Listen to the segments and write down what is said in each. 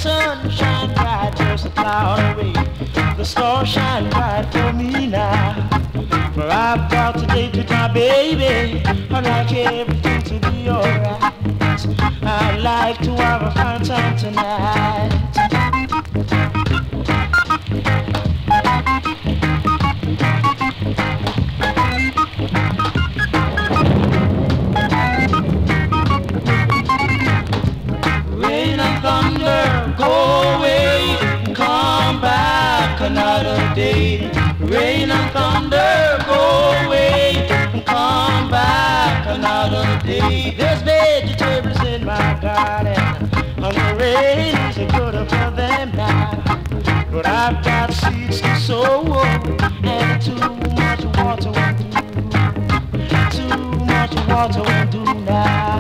sun shine bright, just a cloud away. The stars shine bright for me now. For I've got to date with my baby. I like everything to be alright. I'd like to have a fine time tonight. Rain and thunder, go away, come back another day. Rain and thunder, go away, come back another day. There's vegetables in my garden, and the rain isn't good for them now. But I've got seeds to sow, and too much water won't do. Too much water won't do now.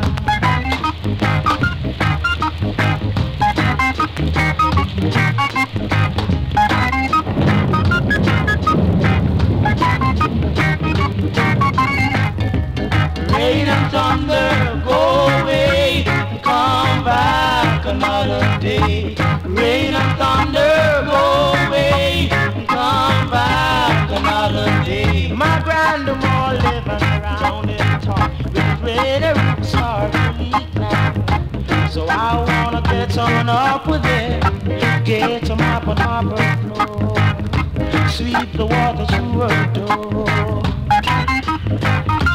Rain and thunder, go away, come back another day. Rain and thunder, go away, come back another day. My grandma living around in the top with pretty roots start to leak now. So I wanna get on up with it, get to mop and mop her floor, sweep the water through her door.